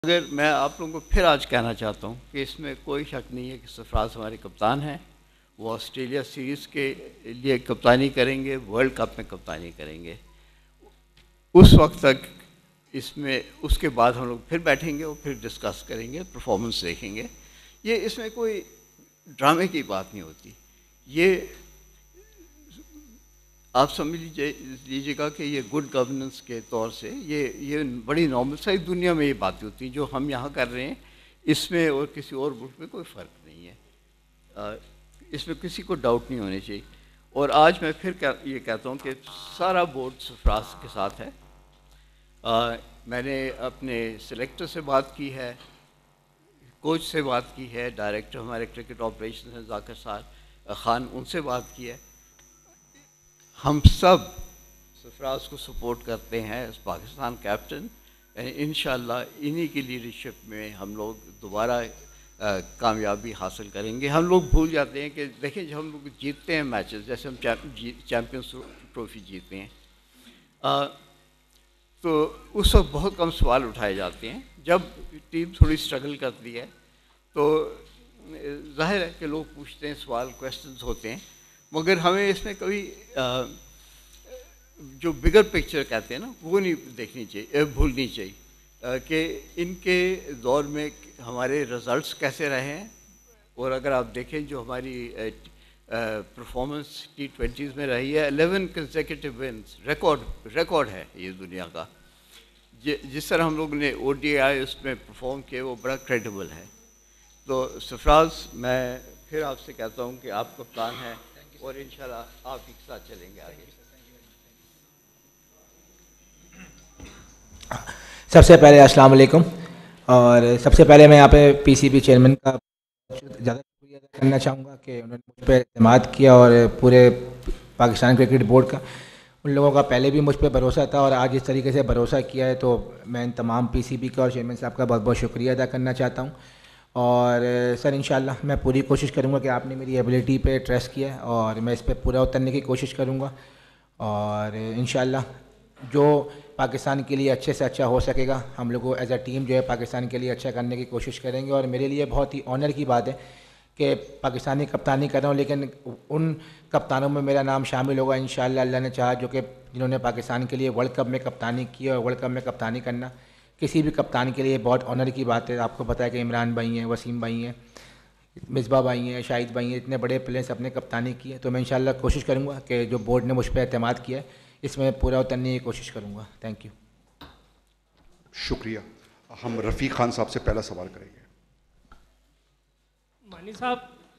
اگر میں آپ لوگوں کو پھر آج کہنا چاہتا ہوں کہ اس میں کوئی شک نہیں ہے کہ سرفراز ہمارے کپتان ہیں. وہ آسٹریلیا سیریز کے لیے کپتانی کریں گے, ورلڈ کپ میں کپتانی کریں گے. اس وقت تک اس میں اس کے بعد ہم لوگ پھر بیٹھیں گے اور پھر ڈسکس کریں گے, پرفارمنس دیکھیں گے. یہ اس میں کوئی ڈرامے کی بات نہیں ہوتی. یہ آپ سمجھ لیجیے گا کہ یہ گڈ گورننس کے طور سے یہ بڑی نارمل ساری دنیا میں یہ باتیں ہوتی ہیں جو ہم یہاں کر رہے ہیں. اس میں اور کسی اور ملک میں کوئی فرق نہیں ہے. اس میں کسی کو ڈاؤٹ نہیں ہونے چاہیے. اور آج میں پھر یہ کہتا ہوں کہ سارا بورڈ سرفراز کے ساتھ ہے. میں نے اپنے سلیکٹر سے بات کی ہے, کوچ سے بات کی ہے, ڈائریکٹر ہمارے کرکٹ آپریشن ہیں ذاکر خان, ان سے بات کی ہے. ہم سب سرفراز کو سپورٹ کرتے ہیں ایز پاکستان کیپٹن. انشاءاللہ انہی کی لیڈرشپ میں ہم لوگ دوبارہ کامیابی حاصل کریں گے. ہم لوگ بھول جاتے ہیں کہ دیکھیں جب ہم لوگ جیتتے ہیں میچز, جیسے ہم چیمپئنز ٹرافی جیتے ہیں, تو اس وقت بہت کم سوال اٹھائے جاتے ہیں. جب ٹیم تھوڑی اسٹرگل کرتی ہے تو ظاہر ہے کہ لوگ پوچھتے ہیں, سوال کویسچنز ہوتے ہیں. مگر ہمیں اس میں کبھی جو بگر پکچر کہتے ہیں نا وہ نہیں دیکھنی چاہیے, بھولنی چاہیے کہ ان کے دور میں ہمارے رزلٹس کیسے رہے ہیں. اور اگر آپ دیکھیں جو ہماری پرفارمنس T20s میں رہی ہے, 11 کنسیکیٹو ونس, ریکارڈ ہے یہ دنیا کا. جس طرح ہم لوگ نے ODI اس میں پرفارم کیا وہ بڑا کریڈیبل ہے. تو سرفراز میں پھر آپ سے کہتا ہوں کہ آپ کپتان ہیں اور انشاءاللہ آپ ہی کے ساتھ چلیں گے آگے. سب سے پہلے السلام علیکم. اور سب سے پہلے میں یہاں پہ PCB چیئرمین کا زیادہ شکریہ ادا کرنا چاہوں گا کہ انہوں نے مجھ پہ اعتماد کیا, اور پورے پاکستان کرکٹ بورڈ کا, ان لوگوں کا پہلے بھی مجھ پہ بھروسہ تھا اور آج اس طریقے سے بھروسہ کیا ہے. تو میں ان تمام PCB کا اور چیئرمین صاحب کا بہت بہت شکریہ ادا کرنا چاہتا ہوں. اور سر انشاءاللہ میں پوری کوشش کروں گا کہ آپ نے میری ایبلٹی پہ ٹرسٹ کیا ہے اور میں اس پہ پورا اترنے کی کوشش کروں گا. اور انشاءاللہ جو پاکستان کے لیے اچھے سے اچھا ہو سکے گا, ہم لوگ ایز اے ٹیم جو ہے پاکستان کے لیے اچھا کرنے کی کوشش کریں گے. اور میرے لیے بہت ہی آنر کی بات ہے کہ پاکستانی کپتانی کر رہا ہوں, لیکن ان کپتانوں میں میرا نام شامل ہوگا انشاءاللہ اللہ نے چاہا, جو کہ جنہوں نے پاکستان کے لیے ورلڈ کپ میں کپتانی کی. اور ورلڈ کپ میں کپتانی کرنا کسی بھی کپتان کے لیے بہت آنر کی بات ہے. آپ کو پتہ ہے کہ عمران بھائی ہیں, وسیم بھائی ہیں, مصباح بھائی ہیں, شاہد بھائی ہیں, اتنے بڑے پلیئرس اپنے کپتانی کی ہے. تو میں انشاءاللہ کوشش کروں گا کہ جو بورڈ نے مجھ پہ اعتماد کیا ہے اس میں پورا اترنے کی کوشش کروں گا. Thank you. شکریہ. ہم رفیق خان صاحب سے پہلا سوال کریں گے. مانی صاحب,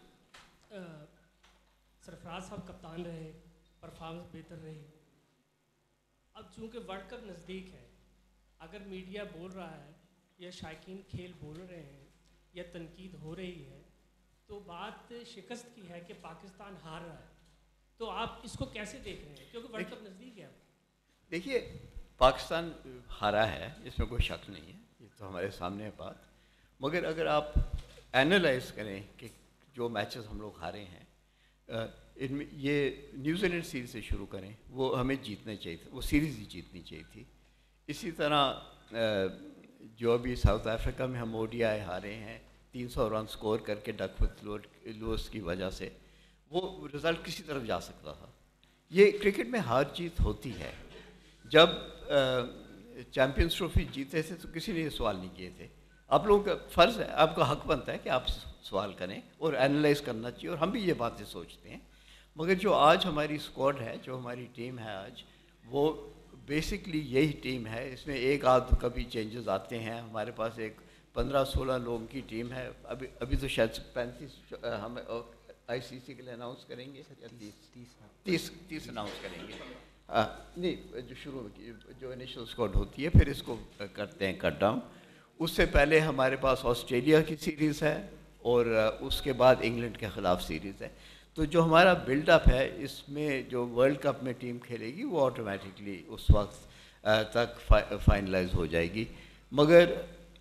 سرفراز صاحب کپتان رہے, پرفارمنس بہتر رہی. اب چونکہ ورلڈ کپ نزدیک ہے, اگر میڈیا بول رہا ہے یا شائقین کھیل بول رہے ہیں یا تنقید ہو رہی ہے, تو بات شکست کی ہے کہ پاکستان ہار رہا ہے, تو آپ اس کو کیسے دیکھ رہے ہیں, کیونکہ ورلڈ کپ نزدیک ہے. دیکھیے پاکستان ہارا ہے, اس میں کوئی شک نہیں ہے, یہ تو ہمارے سامنے ہے بات. مگر اگر آپ اینالائز کریں کہ جو میچز ہم لوگ ہارے ہیں, ان میں یہ نیوزی لینڈ سیریز سے شروع کریں, وہ ہمیں جیتنا چاہیے تھا, وہ سیریز ہی جیتنی چاہیے تھی. اسی طرح جو ابھی ساؤتھ افریقہ میں ہم ODI ہارے ہیں 300 رن سکور کر کے ڈک وتھ لوس کی وجہ سے, وہ رزلٹ کسی طرف جا سکتا تھا. یہ کرکٹ میں ہار جیت ہوتی ہے. جب چیمپئنز ٹرافی جیتے تھے تو کسی نے یہ سوال نہیں کیے تھے. آپ لوگوں کا فرض ہے, آپ کا حق بنتا ہے کہ آپ سوال کریں اور اینالائز کرنا چاہیے, اور ہم بھی یہ باتیں سوچتے ہیں. مگر جو آج ہماری اسکواڈ ہے, جو ہماری ٹیم ہے آج, وہ بیسکلی یہی ٹیم ہے. اس میں ایک آدھ کبھی چینجز آتے ہیں. ہمارے پاس ایک 15-16 لوگوں کی ٹیم ہے. ابھی تو شاید 35 ہم ICC کے لیے اناؤنس کریں گے, 30 اناؤنس کریں گے. نہیں, جو شروع جو انیشل اسکواڈ ہوتی ہے پھر اس کو کرتے ہیں کٹ ڈاؤن. اس سے پہلے ہمارے پاس آسٹریلیا کی سیریز ہے اور اس کے بعد انگلینڈ کے خلاف سیریز ہے. تو جو ہمارا بلڈ اپ ہے اس میں جو ورلڈ کپ میں ٹیم کھیلے گی وہ آٹومیٹکلی اس وقت تک فائنلائز ہو جائے گی. مگر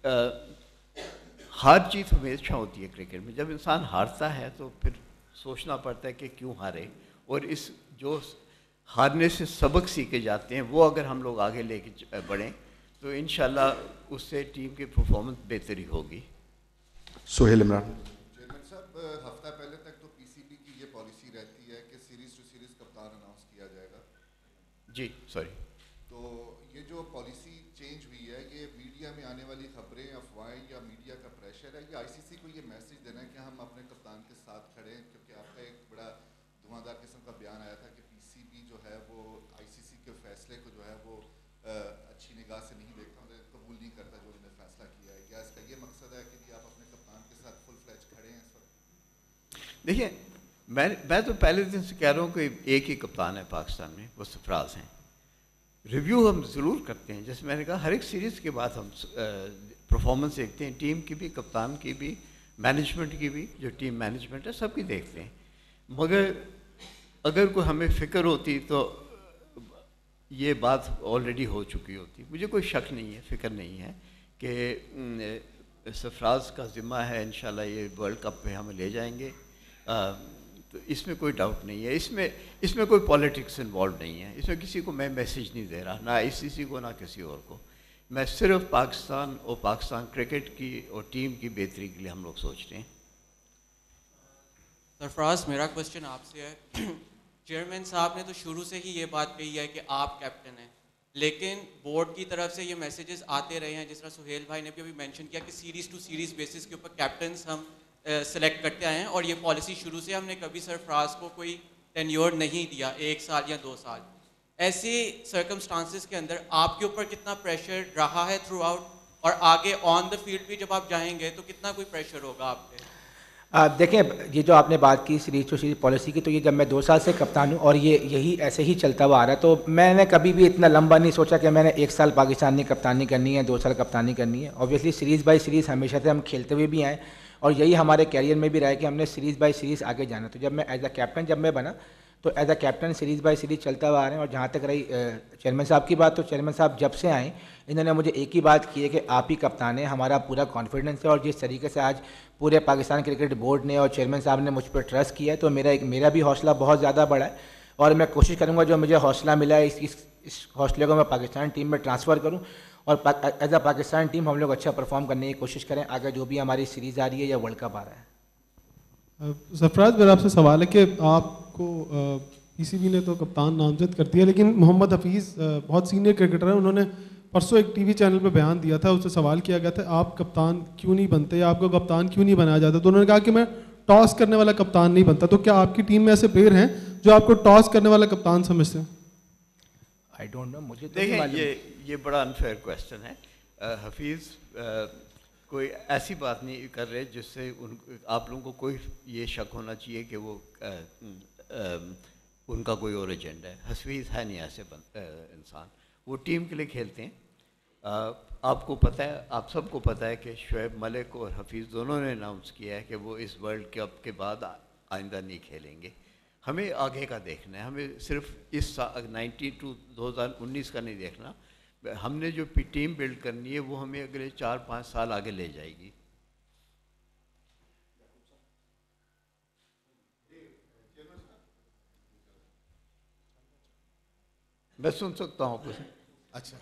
ہار جیت ہمیشہ ہوتی ہے کرکٹ میں. جب انسان ہارتا ہے تو پھر سوچنا پڑتا ہے کہ کیوں ہارے, اور اس جو ہارنے سے سبق سیکھے جاتے ہیں وہ اگر ہم لوگ آگے لے کے بڑھیں تو انشاءاللہ اس سے ٹیم کی پرفارمنس بہتری ہوگی. سہیل عمران. چیئرمین صاحب ہفتہ پہلے تک تو پی سی بی کی یہ پالیسی رہتی ہے کہ سیریز ٹو سیریز کپتان اناؤنس کیا جائے گا. جی سوری. تو یہ جو پالیسی چینج ہوئی ہے یہ میڈیا میں آنے والی خبریں افواہیں یا میڈیا کا پریشر ہے یا آئی سی سی کو یہ میسج دینا ہے کہ ہم اپنے کپتان کے ساتھ کھڑے ہیں؟ کیونکہ آپ کا ایک بڑا دھواں دار قسم کا بیان آیا تھا کہ پی سی بی جو ہے وہ آئی سی سی کے فیصلے کو جو ہے وہ اچھی نگاہ سے نہیں دیکھتا, قبول نہیں کرتا جو انہوں نے فیصلہ کیا ہے. کیا اس کا یہ مقصد ہے کہ جی آپ اپنے کپتان کے ساتھ فل فلیج کھڑے ہیں اس وقت؟ دیکھیے میں تو پہلے دن سے کہہ رہا ہوں کہ ایک ہی کپتان ہے پاکستان میں, وہ سرفراز ہیں. ریویو ہم ضرور کرتے ہیں, جیسے میں نے کہا ہر ایک سیریز کے بعد ہم پرفارمنس دیکھتے ہیں, ٹیم کی بھی, کپتان کی بھی, مینجمنٹ کی بھی, جو ٹیم مینجمنٹ ہے سب کی دیکھتے ہیں. مگر اگر کوئی ہمیں فکر ہوتی تو یہ بات آلریڈی ہو چکی ہوتی. مجھے کوئی شک نہیں ہے, فکر نہیں ہے کہ سرفراز کا ذمہ ہے, انشاءاللہ یہ ورلڈ کپ میں ہمیں لے جائیں گے. تو اس میں کوئی ڈاؤٹ نہیں ہے. اس میں کوئی پالیٹکس انوالو نہیں ہے. اس میں کسی کو میں میسیج نہیں دے رہا, نہ آئی سی سی کو نہ کسی اور کو. میں صرف پاکستان اور پاکستان کرکٹ کی اور ٹیم کی بہتری کے لیے ہم لوگ سوچتے ہیں. سرفراز میرا کوشچن آپ سے ہے. چیئرمین صاحب نے تو شروع سے ہی یہ بات کہی ہے کہ آپ کیپٹن ہیں, لیکن بورڈ کی طرف سے یہ میسیجز آتے رہے ہیں, جس طرح سہیل بھائی نے بھی ابھی مینشن کیا کہ سیریز ٹو سیریز بیسس کے اوپر کیپٹنس ہم سلیکٹ کرتے آئے ہیں, اور یہ پالیسی شروع سے ہم نے کبھی سرفراز کو کوئی ٹینیور نہیں دیا, 1 سال یا 2 سال. ایسی سرکمسٹانسز کے اندر آپ کے اوپر کتنا پریشر رہا ہے تھرو آؤٹ, اور آگے آن دا فیلڈ بھی جب آپ جائیں گے تو کتنا کوئی پریشر ہوگا آپ پہ؟ دیکھیں یہ جو آپ نے بات کی سیریز ٹو سیریز پالیسی کی, تو یہ جب میں 2 سال سے کپتان ہوں اور یہی ایسے ہی چلتا ہوا آ رہا ہے, تو میں نے کبھی بھی اتنا لمبا نہیں سوچا کہ میں نے 1 سال پاکستانی کپتانی کرنی ہے, 2 سال کپتانی کرنی ہے. اوبیسلی سیریز بائی سیریز ہمیشہ سے ہم کھیلتے ہوئے بھی آئیں, اور یہی ہمارے کیریئر میں بھی رہا ہے کہ ہم نے سیریز بائی سیریز آگے جانا. تو جب میں ایز اے کیپٹن جب میں بنا تو as a captain series by series چلتا ہوا آ رہے ہیں. اور جہاں تک رہی چیئرمین صاحب کی بات, تو چیئرمین صاحب جب سے آئیں انہوں نے مجھے ایک ہی بات کی ہے کہ آپ ہی کپتان ہیں, ہمارا پورا کانفیڈنس ہے. اور جس طریقے سے آج پورے پاکستان کرکٹ بورڈ نے اور چیئرمین صاحب نے مجھ پر ٹرسٹ کیا ہے, تو میرا بھی حوصلہ بہت زیادہ بڑا ہے. اور میں کوشش کروں گا جو مجھے حوصلہ ملا ہے اس حوصلے کو میں پاکستان ٹیم میں ٹرانسفر کروں, اور ایز اے پاکستان ٹیم ہم لوگ اچھا پرفارم کرنے کی کوشش کریں آگے جو بھی ہماری سیریز آ رہی ہے یا ورلڈ کپ آ رہا ہے. سرفراز میرا آپ سے سوال ہے کہ آپ کو پی سی بی نے تو کپتان نامزد کر دیا, لیکن محمد حفیظ بہت سینئر کرکٹر ہیں, انہوں نے پرسوں ایک ٹی وی چینل پہ بیان دیا تھا, اس سے سوال کیا گیا تھا آپ کپتان کیوں نہیں بنتے یا آپ کو کپتان کیوں نہیں بنایا جاتا, تو انہوں نے کہا کہ میں ٹاس کرنے والا کپتان نہیں بنتا. تو کیا آپ کی ٹیم میں ایسے پلیئر ہیں جو آپ کو ٹاس کرنے والا کپتان سمجھتے ہیں؟ آئی ڈونٹ نو, مجھے دیکھیں یہ بڑا انفیئر کویسچن ہے. حفیظ کوئی ایسی بات نہیں کر رہے جس سے آپ لوگوں کو کوئی یہ شک ہونا چاہیے کہ وہ ان کا کوئی اور ایجنڈا ہے. حفیظ ہے نہیں ایسے انسان, وہ ٹیم کے لیے کھیلتے ہیں. آپ کو پتہ ہے, آپ سب کو پتہ ہے کہ شعیب ملک اور حفیظ دونوں نے اناؤنس کیا ہے کہ وہ اس ورلڈ کپ کے بعد آئندہ نہیں کھیلیں گے. ہمیں آگے کا دیکھنا ہے, ہمیں صرف اس 2019 کا نہیں دیکھنا. ہم نے جو ٹیم بلڈ کرنی ہے وہ ہمیں اگلے 4-5 سال آگے لے جائے گی. میں سن سکتا ہوں کچھ. اچھا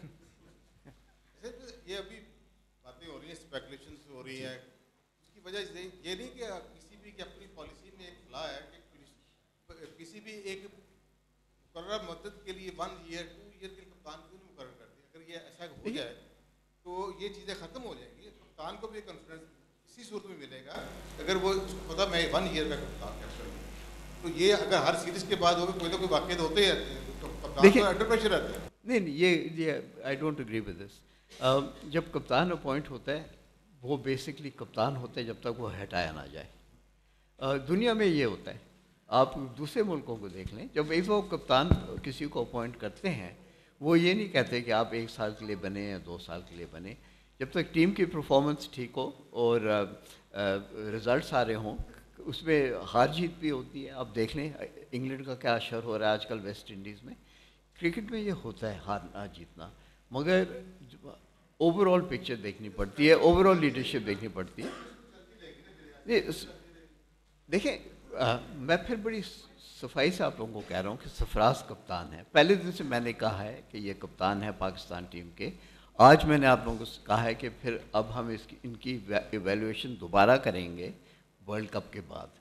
یہ ابھی باتیں ہو رہی ہیں, اسپیکولیشنس ہو رہی ہیں, اس کی وجہ سے یہ نہیں کہ کسی بھی کی اپنی پالیسی میں ایک فلا ہے کہ کسی بھی ایک مقررہ مدت کے لیے 1 ایئر 2 ایئر کے کپتان کیوں نہیں مقرر کرتے. اگر یہ ایسا ہو جائے تو یہ چیزیں ختم ہو جائیں گی. کپتان کو بھی کانفیڈنس اسی صورت میں ملے گا اگر وہ اس کو پتا میں 1 ایئر کا کپتان کیپٹن ہوں. تو یہ اگر ہر سیریز کے بعد ہوگا کوئی نہ کوئی واقعات ہوتے رہتے ہیں تو کپتان تو انڈر پریشر رہتے ہیں. نہیں یہ I don't agree with this. جب کپتان اپوائنٹ ہوتا ہے وہ بیسکلی کپتان ہوتا ہے جب تک وہ ہٹایا نہ جائے. دنیا میں یہ ہوتا ہے, آپ دوسرے ملکوں کو دیکھ لیں, جب ایک وہ کپتان کسی کو اپوائنٹ کرتے ہیں وہ یہ نہیں کہتے کہ آپ 1 سال کے لیے بنے یا 2 سال کے لیے بنے. جب تک ٹیم کی پرفارمنس ٹھیک ہو اور رزلٹس آ رہے ہوں, اس میں ہار جیت بھی ہوتی ہے. آپ دیکھ لیں انگلینڈ کا کیا اشر ہو رہا ہے آج کل ویسٹ انڈیز میں. کرکٹ میں یہ ہوتا ہے ہارنا جیتنا, مگر اوور آل پکچر دیکھنی پڑتی ہے, اوور آل لیڈرشپ دیکھنی پڑتی ہے. دیکھیں میں پھر بڑی صفائی سے آپ لوگوں کو کہہ رہا ہوں کہ سرفراز کپتان ہے. پہلے دن سے میں نے کہا ہے کہ یہ کپتان ہے پاکستان ٹیم کے. آج میں نے آپ لوگوں کو کہا ہے کہ پھر اب ہم ان کی ایویلویشن دوبارہ کریں گے ورلڈ کپ کے بعد.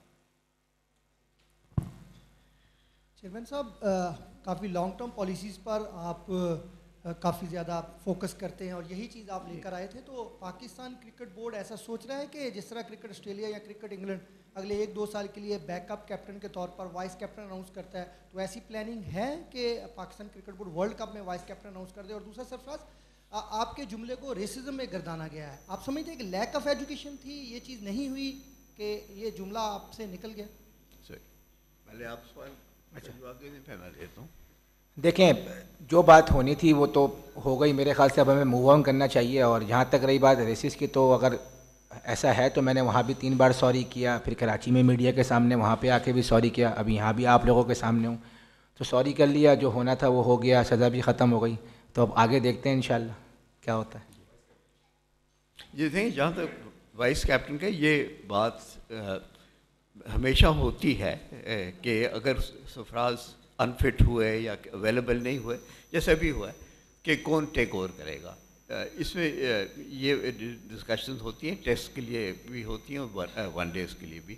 چیئرمین صاحب کافی لانگ ٹرم پالیسیز پر آپ کافی زیادہ فوکس کرتے ہیں اور یہی چیز آپ لے کر آئے تھے. تو پاکستان کرکٹ بورڈ ایسا سوچ رہا ہے کہ جس طرح کرکٹ آسٹریلیا یا کرکٹ انگلینڈ اگلے 1-2 سال کے لیے بیک اپ کیپٹن کے طور پر وائس کیپٹن اناؤنس کرتا ہے, تو ایسی پلاننگ ہے کہ Pakistan cricket board world cup میں وائس کیپٹن اناؤنس کر دے؟ اور دوسرا سرفراز, آپ کے جملے کو ریسزم میں گردانا گیا ہے, آپ سمجھتے ہیں کہ لیک آف ایجوکیشن تھی, یہ چیز نہیں ہوئی کہ یہ جملہ آپ سے نکل گیا؟ پہلے آپ سوال جواب دیں پھر میں دیتا ہوں. دیکھیں, جو بات ہونی تھی وہ تو ہو گئی. میرے خیال سے اب ہمیں موو آن کرنا چاہیے. اور جہاں تک رہی بات ریسس کی, تو اگر ایسا ہے تو میں نے وہاں بھی 3 بار سوری کیا, پھر کراچی میں میڈیا کے سامنے وہاں پہ آ کے بھی سوری کیا, اب یہاں بھی آپ لوگوں کے سامنے ہوں تو سوری کر لیا, جو ہونا تھا وہ ہو گیا, سزا بھی ختم ہو گئی. تو اب آگے دیکھتے ہیں انشاءاللہ کیا ہوتا ہے. جی دیکھیں, جہاں تک وائس کیپٹن کا یہ بات ہمیشہ ہوتی ہے کہ اگر سرفراز انفٹ ہوئے یا اویلیبل نہیں ہوئے, جیسے بھی ہوا ہے, کہ کون ٹیک اوور کرے گا. اس میں یہ ڈسکشنز ہوتی ہیں, ٹیسٹ کے لیے بھی ہوتی ہیں اور 1 ڈیز کے لیے بھی.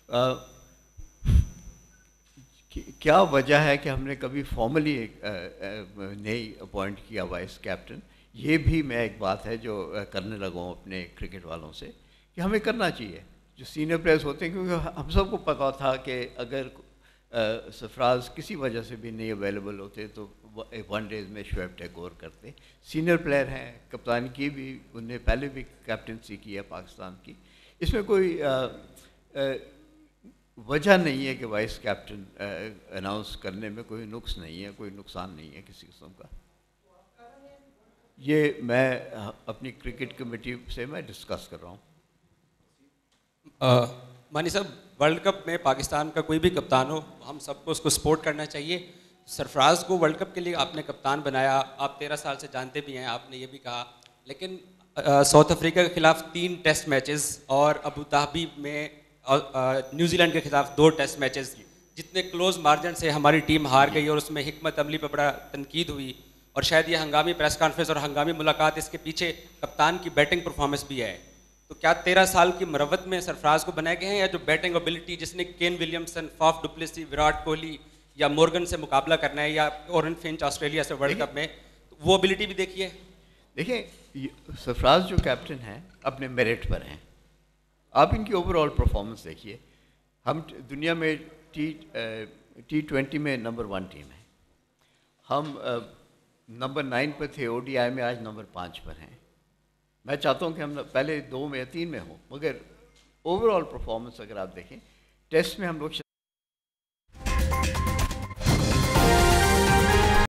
کیا وجہ ہے کہ ہم نے کبھی فارملی نہیں اپوائنٹ کیا وائس کیپٹن؟ یہ بھی میں ایک بات ہے جو کرنے لگا ہوں اپنے کرکٹ والوں سے کہ ہمیں کرنا چاہیے. جو سینئر پلیئرز ہوتے ہیں, کیونکہ ہم سب کو پتہ تھا کہ اگر سرفراز کسی وجہ سے بھی نہیں اویلیبل ہوتے تو 1 ڈیز میں شعیب ٹیک اوور کرتے. سینئر پلیئر ہیں, کپتان کی بھی انہوں نے پہلے بھی کیپٹنسی کی ہے پاکستان کی. اس میں کوئی وجہ نہیں ہے کہ وائس کیپٹن اناؤنس کرنے میں کوئی نقص نہیں ہے, کوئی نقصان نہیں ہے کسی قسم کا. یہ میں اپنی کرکٹ کمیٹی سے میں ڈسکس کر رہا ہوں. مانی صاحب, ورلڈ کپ میں پاکستان کا کوئی بھی کپتان ہو, ہم سب کو اس کو سپورٹ کرنا چاہیے. سرفراز کو ورلڈ کپ کے لیے آپ نے کپتان بنایا, آپ 13 سال سے جانتے بھی ہیں, آپ نے یہ بھی کہا, لیکن ساؤتھ افریقہ کے خلاف 3 ٹیسٹ میچز اور ابو ظہبی میں نیوزی لینڈ کے خلاف 2 ٹیسٹ میچز, جتنے کلوز مارجن سے ہماری ٹیم ہار گئی اور اس میں حکمت عملی پہ بڑا تنقید ہوئی. اور شاید یہ ہنگامی پریس کانفرنس اور ہنگامی ملاقات, اس کے پیچھے کپتان کی بیٹنگ پرفارمنس بھی ہے. تو کیا 13 سال کی مروت میں سرفراز کو بنائے گئے ہیں, یا جو بیٹنگ ابلٹی جس نے Kane Williamson, Faf du Plessis, Virat Kohli یا مورگن سے مقابلہ کرنا ہے, یا اورن فنچ آسٹریلیا سے ورلڈ کپ میں, وہ ابلٹی بھی دیکھیے. دیکھیں, سرفراز جو کیپٹن ہیں اپنے میرٹ پر ہیں. آپ ان کی اوور آل پرفارمنس دیکھیے. ہم دنیا میں T20 میں نمبر 1 ٹیم ہے. ہم نمبر 9 پہ تھے, ODI میں آج نمبر 5 پر ہیں. میں چاہتا ہوں کہ ہم پہلے 2 میں یا 3 میں ہوں, مگر اوور آل پرفارمنس اگر آپ دیکھیں, ٹیسٹ میں ہم لوگ